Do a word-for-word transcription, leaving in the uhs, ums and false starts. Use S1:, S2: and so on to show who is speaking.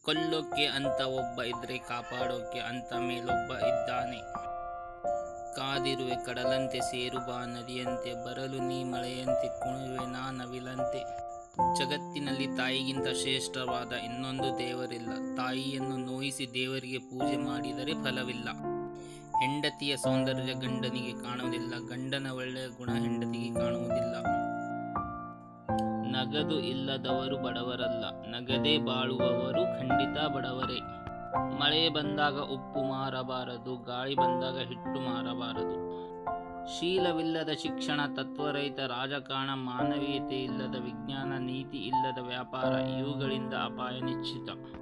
S1: ಕೊಲ್ಲೋಕೆ ಅಂತ ಒಬ್ಬ ಇದ್ರೆ ಕಾಪಾಡೋಕೆ ಅಂತ ಮೇಲೊಬ್ಬ ಇದ್ದಾನೆ. ಕಾದಿರುವೆ ಕಡಲಂತೆ, ಸೇರು ಬಾ ನದಿಯಂತೆ, ಬರಲು ನೀ ಮಳೆಯಂತೆ, ಕುಣಿಯುವೆ ನಾ ನವಿಲಂತೆ. ಜಗತ್ತಿನಲ್ಲಿ ತಾಯಿಗಿಂತ ಶ್ರೇಷ್ಠವಾದ ಇನ್ನೊಂದು ದೇವರಿಲ್ಲ. ತಾಯಿಯನ್ನು ನೋಯಿಸಿ ದೇವರಿಗೆ ಪೂಜೆ ಮಾಡಿದರೆ ಫಲವಿಲ್ಲ. ಹೆಂಡತಿಯ ಸೌಂದರ್ಯ ಗಂಡನಿಗೆ ಕಾಣುವುದಿಲ್ಲ, ಗಂಡನ ಒಳ್ಳೆಯ ಗುಣ ಹೆಂಡತಿಗೆ ಕಾಣುವುದಿಲ್ಲ. ನಗದು ಇಲ್ಲದವರು ಬಡವರಲ್ಲ, ನಗದೇ ಬಾಳುವವರು ಖಂಡಿತ ಬಡವರೇ. ಮಳೆ ಬಂದಾಗ ಉಪ್ಪು ಮಾರಬಾರದು, ಗಾಳಿ ಬಂದಾಗ ಹಿಟ್ಟು ಮಾರಬಾರದು. ಶೀಲವಿಲ್ಲದ ಶಿಕ್ಷಣ, ತತ್ವರಹಿತ ರಾಜಕಾರಣ, ಮಾನವೀಯತೆ ಇಲ್ಲದ ವಿಜ್ಞಾನ, ನೀತಿ ಇಲ್ಲದ ವ್ಯಾಪಾರ, ಇವುಗಳಿಂದ ಅಪಾಯ ನಿಶ್ಚಿತ.